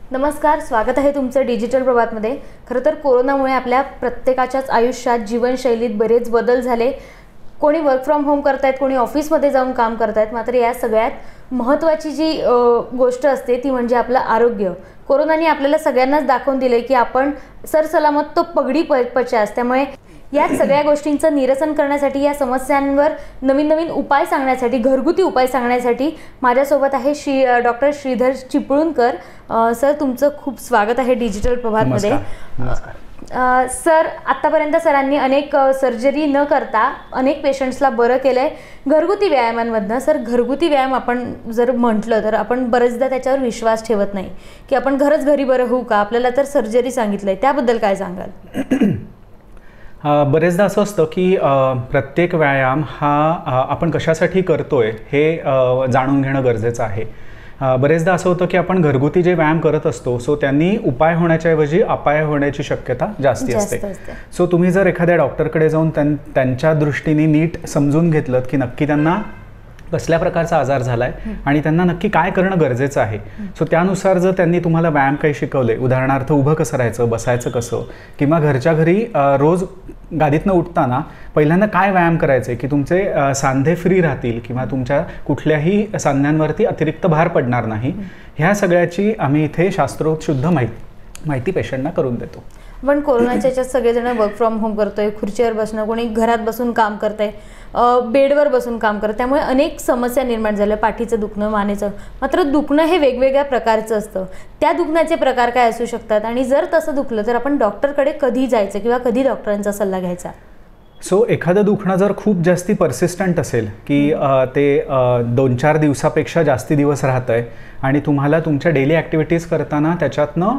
नमस्कार, स्वागत आहे तुमचं डिजिटल प्रभातमध्ये। खरं तर कोरोनामुळे आपल्या प्रत्येकाच्याच आयुष्यात जीवनशैलीत बरेच बदल झाले। कोणी वर्क फ्रॉम होम करतायत, कोणी ऑफिसमध्ये जाऊन काम करतायत। मात्र या सगळ्यात महत्त्वाची जी गोष्ट असते ती म्हणजे आपलं आरोग्य। कोरोनाने आपल्याला सगळ्यांनाच दाखवून दिले की आपण सरसलामत तो पगडी पचास। त्यामुळे या सगळ्या गोष्टींचं निरसन करण्यासाठी, या समस्यांवर नवीन नवीन उपाय सांगण्यासाठी, घरगुती उपाय सांगण्यासाठी माझ्यासोबत आहे डॉक्टर श्रीधर चिपळूणकर। सर, तुमचं खूप स्वागत आहे डिजिटल प्रभातमध्ये। सर, आतापर्यंत सरांनी अनेक सर्जरी न करता अनेक पेशंट्सला बरं केलंय घरगुती व्यायामांमधनं। सर, घरगुती व्यायाम आपण जर म्हटलं तर आपण बरेचदा त्याच्यावर विश्वास ठेवत नाही की आपण घरी बरं होऊ का, आपल्याला तर सर्जरी सांगितलंय, त्याबद्दल काय सांगाल? बरेचदा असं असतं की प्रत्येक व्यायाम हा आपण कशासाठी करतोय हे जाणून घेणं गरजेचं आहे। बरेचदा असं होतं की आपण घरगुती जे व्यायाम करत असतो सो त्यांनी उपाय होण्याच्या ऐवजी अपाय होण्याची शक्यता जास्ती असते। सो तुम्ही जर एखाद्या डॉक्टरकडे जाऊन त्यांच्या दृष्टीने नीट समजून घेतलं की नक्की त्यांना कसल्या प्रकारचा आजार झालाय आणि त्यांना नक्की काय करणं गरजेचं आहे, सो त्यानुसार जर त्यांनी तुम्हाला व्यायाम काही शिकवले, उदाहरणार्थ उभं कसं राहायचं, बसायचं कसं, किंवा घरच्या घरी रोज गादीतनं उठताना पहिल्यांदा काय व्यायाम करायचे की तुमचे सांधे फ्री राहतील किंवा तुमच्या कुठल्याही सांध्यांवरती अतिरिक्त भार पडणार नाही, ह्या सगळ्याची आम्ही इथे शास्त्रोक्त शुद्ध माहिती पेशंटना करून देतो। पण कोरोनाच्या याच्यात सगळेजण वर्क फ्रॉम होम करतोय, खुर्चीवर बसणं, कोणी घरात बसून काम करतंय, बेडवर बसून काम करत, त्यामुळे अनेक समस्या निर्माण झाल्या, पाठीचं दुखणं, मानेचं। मात्र दुखणं हे वेगवेगळ्या प्रकारचं असतं, त्या दुखण्याचे प्रकार काय असू शकतात आणि जर तसं दुखलं तर आपण डॉक्टरकडे कधी जायचं किंवा कधी डॉक्टरांचा सल्ला घ्यायचा? सो एखादं दुखणं जर खूप जास्ती परसिस्टंट असेल की ते 2-4 दिवसापेक्षा जास्ती दिवस राहत आहे आणि तुम्हाला तुमच्या डेली ॲक्टिव्हिटीज करताना त्याच्यातनं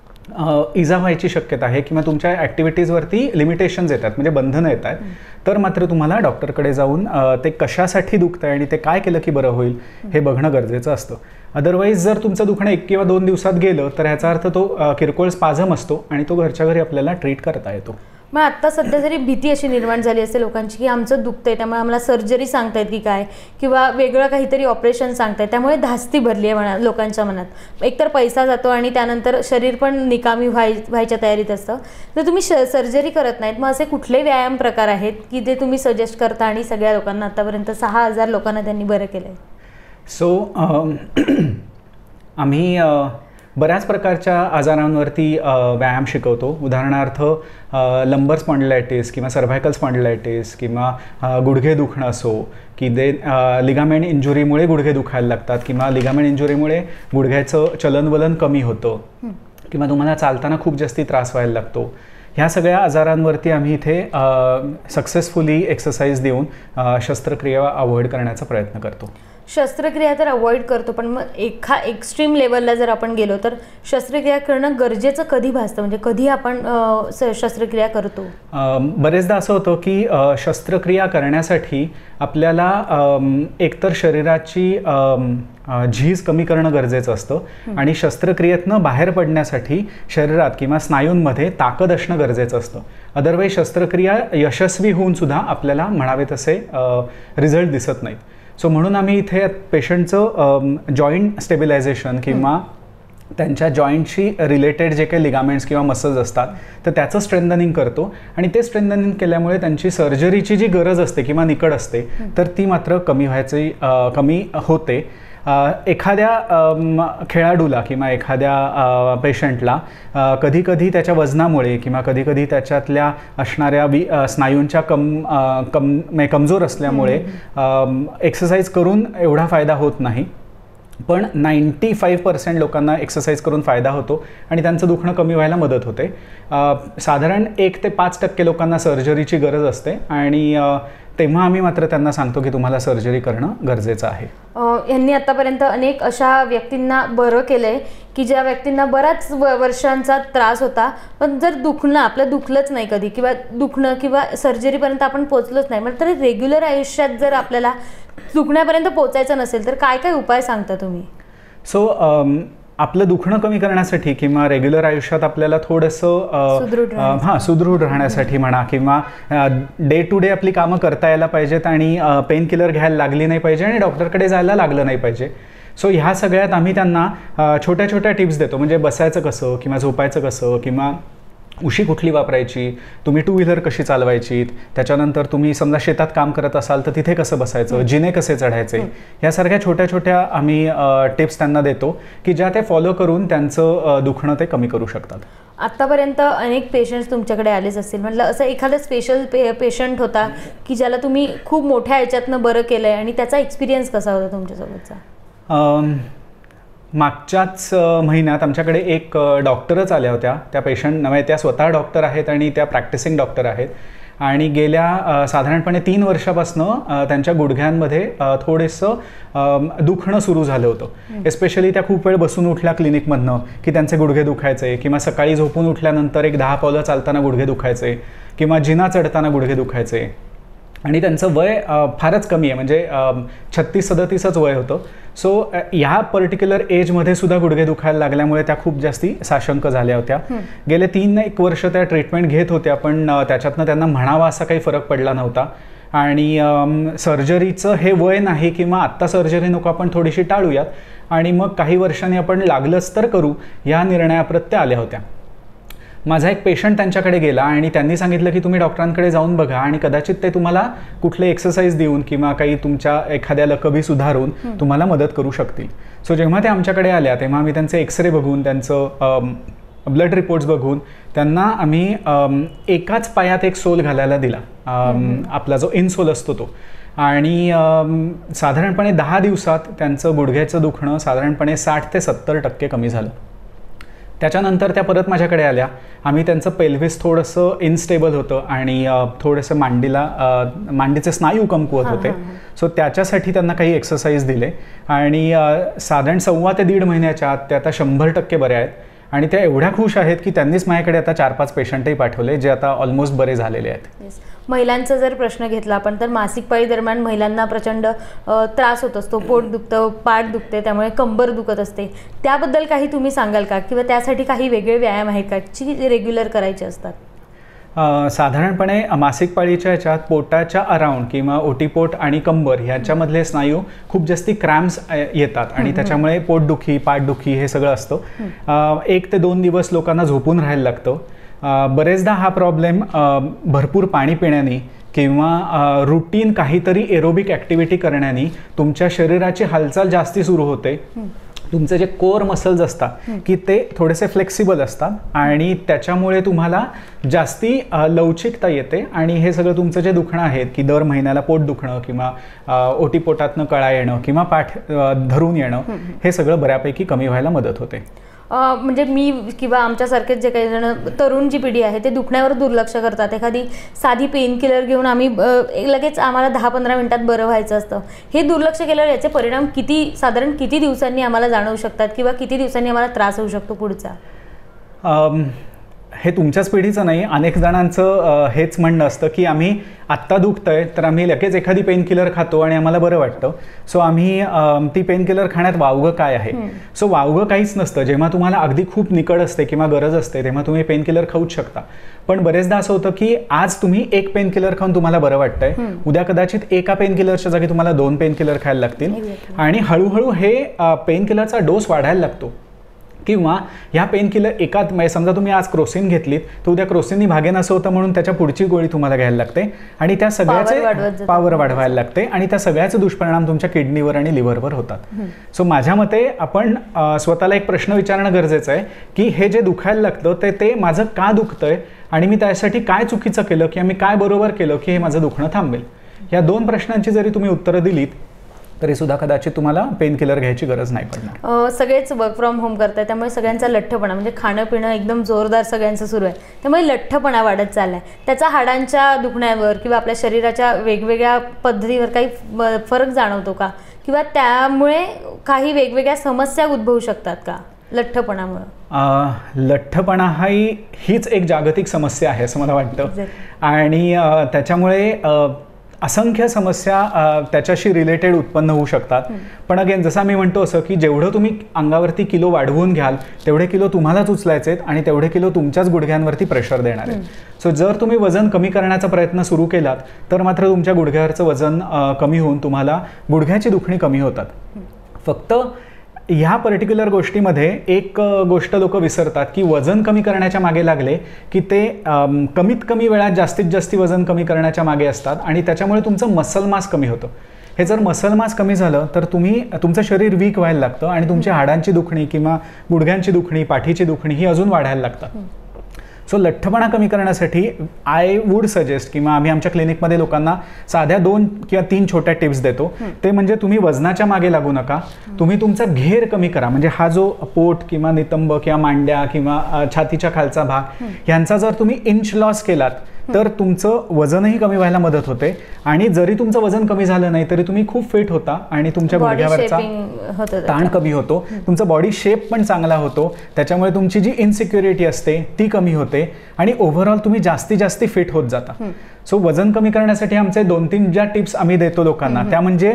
इजा व्हायची शक्यता आहे किंवा तुमच्या ॲक्टिव्हिटीजवरती लिमिटेशन्स येतात, म्हणजे बंधनं येत आहेत, तर मात्र तुम्हाला डॉक्टरकडे जाऊन ते कशासाठी दुखतं आहे आणि ते काय केलं की बरं होईल हे बघणं गरजेचं असतं। अदरवाईज जर तुमचं दुखणं 1 किंवा 2 दिवसात गेलं तर ह्याचा अर्थ तो किरकोळ स्पाझम असतो आणि तो घरच्या घरी आपल्याला ट्रीट करता येतो। मग आता सध्या जरी भीती अशी निर्माण झाली असते लोकांची की आमचं दुखतंय त्यामुळे आम्हाला सर्जरी सांगतायत की काय, किंवा वेगळं काहीतरी ऑपरेशन सांगतायत, त्यामुळे धास्ती भरली आहे लोकांच्या मनात। एकतर पैसा जातो आणि त्यानंतर शरीर पण निकामी व्हायच्या तयारीत असतं। तर तुम्ही सर्जरी करत नाहीत, मग असे कुठले व्यायाम प्रकार आहेत की ते तुम्ही सजेस्ट करता आणि सगळ्या लोकांना, आतापर्यंत 6000 लोकांना त्यांनी बरं केलंय? सो आम्ही बऱ्याच प्रकारच्या आजारांवरती व्यायाम शिकवतो। उदाहरणार्थ लंबर स्पॉन्डिलायटिस किंवा सर्व्हायकल स्पॉन्डिलायटिस किंवा गुडघे दुखणं असो की ते लिगामेंट इंजुरीमुळे गुडघे दुखायला लागतात किंवा लिगामेंट इंजुरीमुळे गुडघ्याचं चलनवलन कमी होतं किंवा तुम्हाला चालताना खूप जास्ती त्रास व्हायला लागतो, ह्या सगळ्या आजारांवरती आम्ही इथे सक्सेसफुली एक्सरसाइज देऊन शस्त्रक्रिया अवॉइड करण्याचा प्रयत्न करतो। शस्त्रक्रिया तर अवॉइड करतो, पण मग एक्स्ट्रीम लेवलला जर आपण गेलो तर शस्त्रक्रिया करणं गरजेचं कधी भासतं, म्हणजे कधी आपण शस्त्रक्रिया करतो? बरेचदा असं होतं की शस्त्रक्रिया करण्यासाठी आपल्याला एकतर शरीराची झीज कमी करणं गरजेचं असतं आणि शस्त्रक्रियेतनं बाहेर पडण्यासाठी शरीरात किंवा स्नायूंमध्ये ताकद असणं गरजेचं असतं। अदरवाईज शस्त्रक्रिया यशस्वी होऊन सुद्धा आपल्याला म्हणावे तसे रिझल्ट दिसत नाहीत। सो म्हणून आम्ही इथे पेशंटचं जॉईंट स्टेबिलायझेशन किंवा त्यांच्या जॉईंटशी रिलेटेड जे काही लिगामेंट्स किंवा मसल्स असतात तर त्याचं स्ट्रेंथनिंग करतो आणि ते स्ट्रेंथनिंग केल्यामुळे त्यांची सर्जरीची जी गरज असते किंवा निकड असते तर ती मात्र कमी होते। एखाद्या खेळाडूला किंवा एखाद्या पेशंटला कधीकधी त्याच्या वजनामुळे किंवा कधीकधी त्याच्यातल्या असणाऱ्या स्नायूंच्या कमजोर असल्यामुळे एक्सरसाइज करून एवढा फायदा होत नाही, पण 95% लोकांना एक्सरसाइज करून फायदा होतो आणि त्यांचं दुखणं कमी व्हायला मदत होते। साधारण 1 ते 5% लोकांना सर्जरीची गरज असते आणि तेव्हा आम्ही मात्र त्यांना सांगतो की तुम्हाला सर्जरी करणं गरजेचं आहे। यांनी आतापर्यंत अनेक अशा व्यक्तींना बरं केलंय की ज्या व्यक्तींना बऱ्याच वर्षांचा त्रास होता, पण जर आपलं दुखलंच नाही कधी किंवा दुखणं किंवा सर्जरीपर्यंत आपण पोचलोच नाही, मग तर रेग्युलर आयुष्यात जर आपल्याला दुखण्यापर्यंत पोचायचं नसेल तर काय काय उपाय सांगता तुम्ही? सो आपलं दुखणं कमी करण्यासाठी किंवा रेग्युलर आयुष्यात आपल्याला थोडंसं सुदृढ राहण्यासाठी म्हणा किंवा डे टू डे आपली कामं करता यायला पाहिजेत आणि पेन किलर घ्यायला लागली नाही पाहिजे आणि डॉक्टरकडे जायला लागलं नाही पाहिजे, सो ह्या सगळ्यात आम्ही त्यांना छोट्या छोट्या टिप्स देतो, म्हणजे बसायचं कसं किंवा झोपायचं कसं, किंवा उशी कुठली वापरायची, तुम्ही टू व्हीलर कशी चालवायची, त्याच्यानंतर तुम्ही समजा शेतात काम करत असाल तर तिथे कसं बसायचं, जिने कसे चढायचे, ह्यासारख्या छोट्या छोट्या आम्ही टिप्स त्यांना देतो की ज्या ते फॉलो करून त्यांचं दुखणं ते कमी करू शकतात. आत्तापर्यंत अनेक पेशंट्स तुमच्याकडे आलेच असतील, म्हटलं असं एखादा स्पेशल पेशंट होता की ज्याला तुम्ही खूप मोठ्या ह्याच्यातनं बरं केलं आहे आणि त्याचा एक्सपिरियन्स कसा होता तुमच्यासोबतचा? मागच्याच महिन्यात आमच्याकडे एक डॉक्टरच आल्या होत्या. त्या पेशंट नव्हे, त्या स्वतः डॉक्टर आहेत आणि त्या प्रॅक्टिसिंग डॉक्टर आहेत आणि गेल्या साधारणपणे 3 वर्षापासनं त्यांच्या गुडघ्यांमध्ये थोडंसं दुखणं सुरू झालं होतं. एस्पेशली त्या खूप वेळ बसून उठल्या क्लिनिकमधनं की त्यांचे गुडघे दुखायचे, किंवा सकाळी झोपून उठल्यानंतर एक 10 पावलं चालताना गुडघे दुखायचे, किंवा जिना चढताना गुडघे दुखायचे. आणि त्यांचं वय फारच कमी आहे, म्हणजे 36-37च वय होतं. सो ह्या पर्टिक्युलर एजमध्ये सुद्धा गुडघे दुखायला लागल्यामुळे त्या खूप जास्ती साशंक झाल्या होत्या. गेले 3-1 वर्ष त्या ट्रीटमेंट घेत होत्या, पण त्याच्यातनं त्यांना म्हणावा असा काही फरक पडला नव्हता. आणि सर्जरीचं हे वय नाही, किंवा आत्ता सर्जरी नको, आपण थोडीशी टाळूयात आणि मग काही वर्षांनी आपण लागलंच तर करू, या निर्णयाप्रत त्या आल्या होत्या. माझा एक पेशंट त्यांच्याकडे गेला आणि त्यांनी सांगितलं की तुम्ही डॉक्टरांकडे जाऊन बघा आणि कदाचित ते तुम्हाला कुठले एक्सरसाइज देऊन किंवा काही तुमच्या एखाद्या लकबी सुधारून तुम्हाला मदत करू शकतील. सो जेव्हा ते आमच्याकडे आल्या तेव्हा आम्ही त्यांचे एक्सरे बघून, त्यांचं ब्लड रिपोर्ट्स बघून त्यांना आम्ही एकाच पायात एक सोल घालायला दिला, आपला जो इनसोल असतो तो. आणि साधारणपणे 10 दिवसात त्यांचं गुडघ्याचं दुखणं साधारणपणे 60 ते 70% कमी झालं. त्याच्यानंतर त्या परत माझ्याकडे आल्या. आम्ही त्यांचं पेल्व्हिस थोडंसं इनस्टेबल होतं आणि थोडंसं मांडीचे स्नायू कमकुवत होते. सो त्याच्यासाठी त्यांना काही एक्सरसाइज दिले आणि साधारण 1.25 ते 1.5 महिन्याच्या आत त्या आता 100% बऱ्या आहेत. आणि त्या एवढ्या खुश आहेत की त्यांनीच माझ्याकडे आता 4-5 पेशंटही पाठवले जे आता ऑलमोस्ट बरे झालेले आहेत. महिलांचा जर प्रश्न घेतला आपण तर मासिक पाळी दरम्यान महिलांना प्रचंड त्रास होत असतो, पोट दुखतं, पाठ दुखते, त्यामुळे कंबर दुखत असते. त्याबद्दल काही तुम्ही सांगाल का, किंवा त्यासाठी काही वेगळे व्यायाम आहेत का जी रेग्युलर करायचे असतात? साधारणपणे मासिक पाळीच्या ह्याच्यात पोटाच्या अराउंड किंवा ओटीपोट आणि कंबर ह्याच्यामधले स्नायू खूप जास्ती क्रॅम्प्स येतात आणि त्याच्यामुळे पोटदुखी, पाठदुखी हे सगळं असतं. 1 ते 2 दिवस लोकांना झोपून राहायला लागतं. बरेचदा हा प्रॉब्लेम भरपूर पाणी पिण्याने किंवा रुटीन काहीतरी एरोबिक ॲक्टिव्हिटी करण्याने तुमच्या शरीराची हालचाल जास्ती सुरू होते. तुमचे जे कोर मसल्स असतात की ते थोडेसे फ्लेक्सिबल असतात आणि त्याच्यामुळे तुम्हाला जास्ती लवचिकता येते आणि हे सगळं तुमचं जे दुखणं आहे की दर महिन्याला पोट दुखणं किंवा ओटीपोटातनं कळा येणं किंवा पाठ धरून येणं, हे सगळं बऱ्यापैकी कमी व्हायला मदत होते. म्हणजे मी किंवा आमच्यासारखेच जे काही जण तरुण जी पिढी आहे ते दुखण्यावर दुर्लक्ष करतात. एखादी साधी पेन किलर घेऊन आम्ही लगेच आम्हाला 10-15 मिनिटात बरं व्हायचं असतं. हे दुर्लक्ष केल्यावर याचे परिणाम साधारण किती दिवसांनी आम्हाला जाणवू शकतात किंवा किती दिवसांनी आम्हाला त्रास होऊ शकतो पुढचा? हे तुमच्याच पिढीचं नाही, अनेक जणांचं हेच म्हणणं असतं की आम्ही आत्ता दुखतंय तर आम्ही लगेच एखादी पेन किलर खातो आणि आम्हाला बरं वाटतं. सो आम्ही ती पेन किलर खाण्यात वावगं काय आहे? सो वावगं काहीच नसतं. जेव्हा तुम्हाला अगदी खूप निकड असते किंवा गरज असते तेव्हा तुम्ही पेन किलर खाऊच शकता. पण बरेचदा असं होतं की आज तुम्ही एक पेन किलर खाऊन तुम्हाला बरं वाटतंय, उद्या कदाचित एका पेन किलरच्या जागी तुम्हाला 2 पेन किलर खायला लागतील आणि हळूहळू हे पेन किलरचा डोस वाढायला लागतो. किंवा ह्या पेन किलर समजा तुम्ही आज क्रोसिन घेतलीत तर उद्या क्रोसिननी भागेन असं होतं म्हणून त्याच्या पुढची गोळी तुम्हाला घ्यायला लागते आणि त्या सगळ्याचे पॉवर वाढवायला लागते आणि त्या सगळ्याचे दुष्परिणाम तुमच्या किडनीवर आणि लिव्हरवर होतात. सो माझ्या मते आपण स्वतःला एक प्रश्न विचारणं गरजेचं आहे की हे जे दुखायला लागतं ते माझं का दुखतंय आणि मी त्यासाठी काय चुकीचं केलं किंवा मी काय बरोबर केलं की हे माझं दुखणं थांबेल. या 2 प्रश्नांची जरी तुम्ही उत्तरं दिलीत तरी सुद्धा कदाचित तुम्हाला पेन किलर घ्यायची गरज नाही पडणार. सगळेच वर्क फ्रॉम होम करताय त्यामुळे सगळ्यांचा लठ्ठपणा म्हणजे खाणं पिणं एकदम जोरदार सगळ्यांचं सुरू आहे, त्यामुळे लठ्ठपणा वाढत चाललाय. त्याचा हाडांच्या दुखण्यावर किंवा आपल्या शरीराच्या वेगवेगळ्या पद्धतीवर काही फरक जाणवतो का, किंवा त्यामुळे काही वेगवेगळ्या समस्या उद्भवू शकतात का लठ्ठपणामुळे? लठ्ठपणा हीच एक जागतिक समस्या आहे असं मला वाटतं आणि त्याच्यामुळे असंख्य समस्या त्याच्याशी रिलेटेड उत्पन्न होऊ शकतात. पण अगेन जसं मी म्हणतो असं की जेवढं तुम्ही अंगावरती किलो वाढवून घ्याल तेवढे किलो तुम्हालाच उचलायचे आहेत आणि तेवढे किलो तुमच्याच गुडघ्यांवरती प्रेशर देणार आहेत. सो जर तुम्ही वजन कमी करण्याचा प्रयत्न सुरू केलात तर मात्र तुमच्या गुडघ्यावरचं वजन कमी होऊन तुम्हाला गुडघ्याची दुखणी कमी होतात. फक्त ह्या पर्टिक्युलर गोष्टीमध्ये एक गोष्ट लोक विसरतात की वजन कमी करण्याच्या मागे लागले की ते कमीत कमी वेळात जास्तीत जास्त वजन कमी करण्याच्या मागे असतात आणि त्याच्यामुळे तुमचं मसल मास कमी होतं. हे जर मसल मास कमी झालं तर तुमचं शरीर वीक व्हायला लागतं आणि तुमच्या हाडांची दुखणी किंवा गुडघ्यांची दुखणी, पाठीची दुखणी ही अजून वाढायला लागतात. सो लठ्ठपणा कमी करण्यासाठी आय वूड सजेस्ट किंवा आम्ही आमच्या क्लिनिकमध्ये लोकांना साध्या 2 किंवा 3 छोट्या टिप्स देतो. ते म्हणजे तुम्ही वजनाच्या मागे लागू नका. तुम्ही तुमचा घेर कमी करा. म्हणजे हा जो पोट किंवा नितंब किंवा मांड्या किंवा छातीच्या खालचा भाग ह्यांचा जर तुम्ही इंच लॉस केलात तर तुमचं वजनही कमी व्हायला मदत होते. आणि जरी तुमचं वजन कमी झालं नाही तरी तुम्ही खूप फिट होता आणि तुमच्या गुडघ्यावरचा ताण कमी होतो. तुमचा बॉडी शेप पण चांगला होतो. त्याच्यामुळे तुमची जी इनसिक्युरिटी असते ती कमी होते आणि ओव्हरऑल तुम्ही जास्तीत फिट होत जाता. सो वजन कमी करण्यासाठी आमचे 2-3 ज्या टिप्स आम्ही देतो लोकांना त्या म्हणजे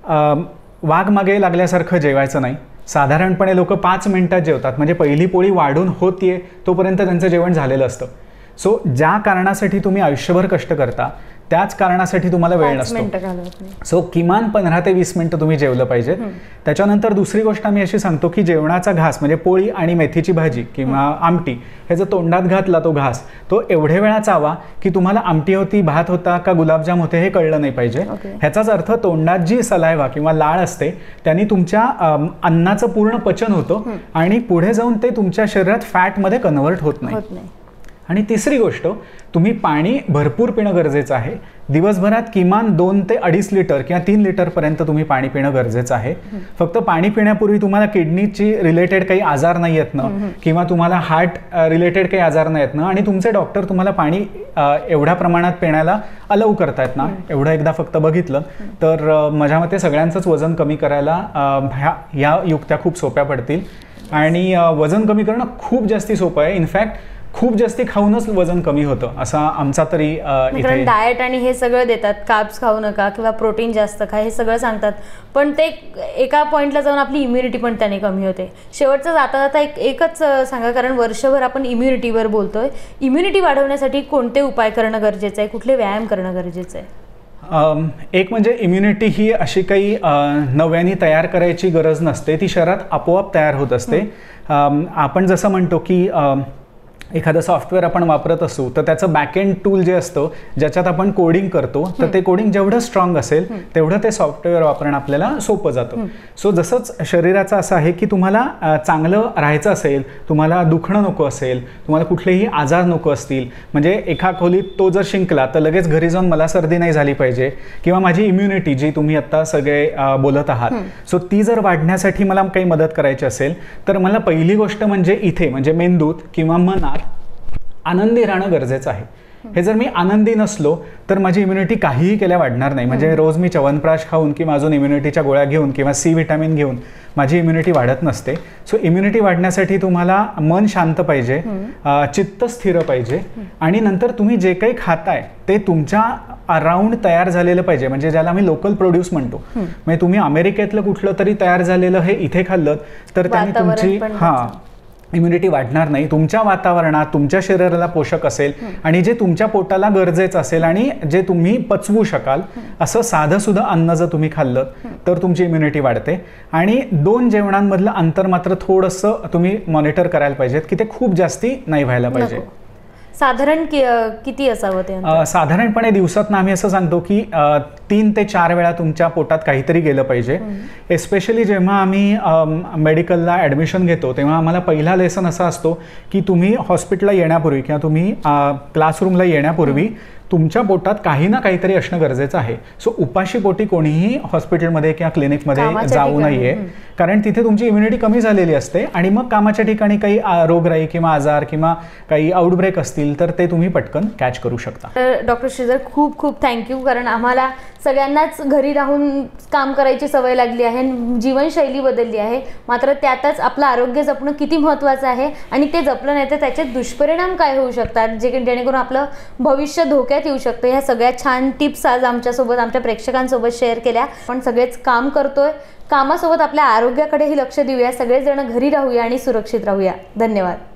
वाघ मागे लागल्यासारखं जेवायचं नाही. साधारणपणे लोक 5 मिनिटात जेवतात. म्हणजे पहिली पोळी वाढून होतीये तोपर्यंत त्यांचं जेवण झालेलं असतं. सो ज्या कारणासाठी तुम्ही आयुष्यभर कष्ट करता त्याच कारणासाठी तुम्हाला वेळ नसतो. सो किमान 15 ते 20 मिनिटं तुम्ही जेवलं पाहिजे. त्याच्यानंतर दुसरी गोष्ट आम्ही अशी सांगतो की जेवणाचा घास म्हणजे पोळी आणि मेथीची भाजी किंवा आमटी हे जर तोंडात घातला तो घास तो एवढे वेळा चावा की तुम्हाला आमटी होती, भात होता का गुलाबजाम होते हे कळलं नाही पाहिजे. ह्याचाच अर्थ तोंडात जी सलायवा किंवा लाळ असते त्यांनी तुमच्या अन्नाचं पूर्ण पचन होतं आणि पुढे जाऊन ते तुमच्या शरीरात फॅटमध्ये कन्व्हर्ट होत नाही. आणि तिसरी गोष्ट, तुम्ही पाणी भरपूर पिणं गरजेचं आहे. दिवसभरात किमान 2 ते 2.5 लिटर किंवा 3 लिटरपर्यंत तुम्ही पाणी पिणं गरजेचं आहे. फक्त पाणी पिण्यापूर्वी तुम्हाला किडनीची रिलेटेड काही आजार नाही येत ना किंवा तुम्हाला हार्ट रिलेटेड काही आजार नाही येत ना आणि तुमचे डॉक्टर तुम्हाला पाणी एवढ्या प्रमाणात पिण्याला अलाउ करतायत ना, एवढं एकदा फक्त बघितलं तर माझ्या मते सगळ्यांचंच वजन कमी करायला ह्या युक्त्या खूप सोप्या पडतील. आणि वजन कमी करणं खूप जास्ती सोपं आहे. इनफॅक्ट खूप जास्ती खाऊनच वजन कमी होतं असा आमचा तरी इथे डाएट आणि हे सगळं देतात. कार्ब्स खाऊ नका किंवा प्रोटीन जास्त खा हे सगळं सांगतात पण ते एका पॉईंटला जाऊन आपली इम्युनिटी पण त्याने कमी होते. शेवटचं जाता जाता एकच सांगा, कारण वर्षभर आपण इम्युनिटीवर बोलतोय. इम्युनिटी वाढवण्यासाठी कोणते उपाय करणं गरजेचं आहे, कुठले व्यायाम करणं गरजेचं आहे? एक म्हणजे इम्युनिटी ही अशी काही नव्याने तयार करायची गरज नसते. ती शरीरात आपोआप तयार होत असते. आपण जसं म्हणतो की एखादं सॉफ्टवेअर आपण वापरत असू तर त्याचं बॅकएंड टूल जे असतं ज्याच्यात आपण कोडिंग करतो तर ते कोडिंग जेवढं स्ट्रॉंग असेल तेवढं ते सॉफ्टवेअर वापरणं आपल्याला सोपं जातं. सो जसंच शरीराचं असं आहे की तुम्हाला चांगलं राहायचं असेल, तुम्हाला दुखणं नको असेल, तुम्हाला कुठलेही आजार नको असतील, म्हणजे एका खोलीत तो जर शिंकला तर लगेच घरी जाऊन मला सर्दी नाही झाली पाहिजे किंवा माझी इम्युनिटी जी तुम्ही आत्ता सगळे बोलत आहात सो ती जर वाढण्यासाठी मला काही मदत करायची असेल तर मला पहिली गोष्ट म्हणजे इथे म्हणजे मेंदूत किंवा मनात आनंदी राहणं गरजेचं आहे. हे जर मी आनंदी नसलो तर माझी इम्युनिटी काहीही केल्या वाढणार नाही. म्हणजे रोज मी च्यवनप्राश खाऊन किंवा अजून इम्युनिटीच्या गोळ्या घेऊन किंवा C विटॅमिन घेऊन माझी इम्युनिटी वाढत नसते. सो इम्युनिटी वाढण्यासाठी तुम्हाला मन शांत पाहिजे, चित्त स्थिर पाहिजे आणि नंतर तुम्ही जे काही खाताय ते तुमच्या अराउंड तयार झालेलं पाहिजे. म्हणजे ज्याला आम्ही लोकल प्रोड्यूस म्हणतो. म्हणजे तुम्ही अमेरिकेतलं कुठलं तरी तयार झालेलं हे इथे खाल्लं तर त्यांनी तुमची इम्युनिटी वाढणार नाही. तुमच्या वातावरणात तुमच्या शरीराला पोषक असेल आणि जे तुमच्या पोटाला गरजेचं असेल आणि जे तुम्ही पचवू शकाल असं साधं सुद्धा अन्न जर तुम्ही खाल्लं तर तुमची इम्युनिटी वाढते. आणि 2 जेवणांमधलं अंतर मात्र थोडंसं तुम्ही मॉनिटर करायला पाहिजेत की ते खूप जास्ती नाही व्हायला पाहिजे. साधारण किती असावं ते? साधारणपणे दिवसात आम्ही असं सांगतो की 3 ते 4 वेळा तुमच्या पोटात काहीतरी गेलं पाहिजे. एस्पेशली जेव्हा आम्ही मेडिकलला ॲडमिशन घेतो तेव्हा आम्हाला पहिला लेसन असा असतो की तुम्ही हॉस्पिटलला येण्यापूर्वी किंवा तुम्ही क्लासरूमला येण्यापूर्वी तुमच्या पोटात काही ना काहीतरी असणं गरजेचं आहे. सो उपाशी पोटी कोणीही हॉस्पिटलमध्ये किंवा क्लिनिकमध्ये जाऊ नये कारण तिथे तुमची इम्युनिटी कमी झालेली असते आणि मग कामाच्या ठिकाणी काही रोगराई किंवा आजार किंवा काही आउटब्रेक असतील तर ते तुम्ही पटकन कॅच करू शकता. डॉक्टर श्रीधर खूप खूप थँक्यू, कारण आम्हाला सगळ्यांनाच घरी राहून काम करायची सवय लागली आहे, जीवनशैली बदलली आहे, मात्र त्यातच आपलं आरोग्य जपणं किती महत्त्वाचं आहे आणि ते जपलं नाही तर त्याचे दुष्परिणाम काय होऊ शकतात जेणेकरून आपलं भविष्य धोक्यात येऊ शकतं. ह्या सगळ्या छान टिप्स आज आमच्यासोबत आमच्या प्रेक्षकांसोबत शेअर केल्या. आपण सगळेच काम करतोय, कामासोबत आपल्या आरोग्याकडेही लक्ष देऊया, सगळेजण घरी राहूया आणि सुरक्षित राहूया. धन्यवाद.